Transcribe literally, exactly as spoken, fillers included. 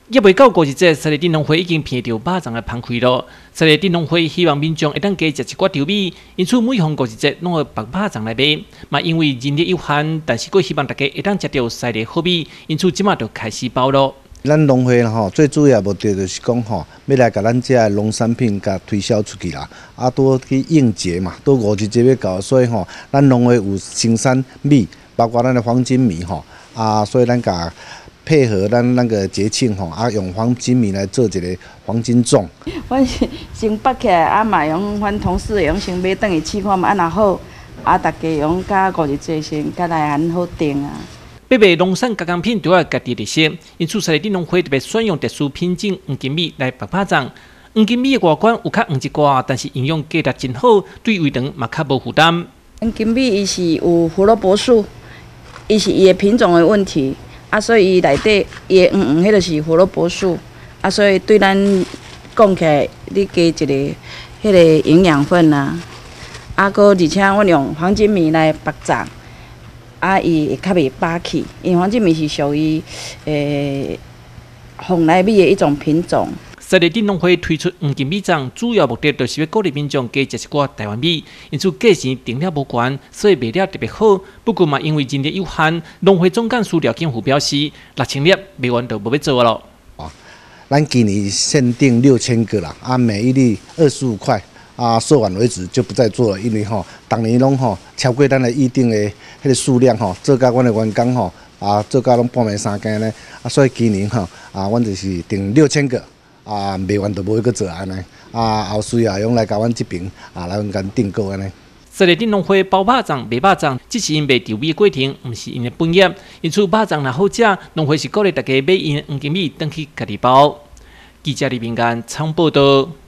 也未到五日节，沙地镇农会已经闻到肉粽的香气了。沙地镇农会希望民众会当加食一寡调味，因此每逢五日节拢会放肉粽来卖。嘛，因为人力有限，但是佫希望大家会当食到沙地好味，因此即马就开始包咯。 咱农会吼，最主要目的就是讲吼，要来甲咱遮个农产品甲推销出去啦。啊，多去应节嘛，多五日节要到，所以吼，咱农会有生产米，包括咱的黄金米吼，啊，所以咱甲。配合咱那个节庆吼，啊用黄金米来做一个黄金粽。 阮先绑起来，啊嘛用阮同事用先买转去试看嘛，啊若好，啊大家用甲五日节先甲来安好订啊。 要卖农产加工品都要家己特色，因此沙地镇农会特别选用特殊品种黄金米来绑肉粽。黄金米的外观有较黄一寡，但是营养价值真好，对胃肠嘛较无负担。 黄金米伊是有胡萝卜素，伊是伊的品种的问题。啊，所以伊内底伊的黄黄，迄就是胡萝卜素。啊，所以对咱讲起来，你加一个迄个营养分啊。啊，搁而且阮用黄金米来绑粽，啊，伊会较袂霸气。因为黄金米是属于诶凤梨米的一种品种。 沙地镇农会推出黄金米粽，主要目的就是要鼓励民众加食一寡台湾米，因此价钱定了无悬，所以卖了特别好。不过嘛，因为人力有限，农会总干事廖建虎表示，六千粒卖完就无要做咯。 啊，咱今年限定六千个啦，啊，每一粒二十五块，啊，做完为止就不再做了，因为吼，当年拢吼超过咱的预定的迄个数量吼，做甲阮的员工吼，啊，做甲拢半暝三更呢，啊，所以今年吼，啊，阮就是定六千个。啊，卖完就无去做安尼，啊，后续啊用来甲阮这边啊来阮订购安尼。 沙地镇农会包肉粽、卖肉粽，只是因卖调味的过程，毋是因的本业。因此肉粽若好食，农会是鼓励大家买因黄金米，转去家己包。记者李明安参报道。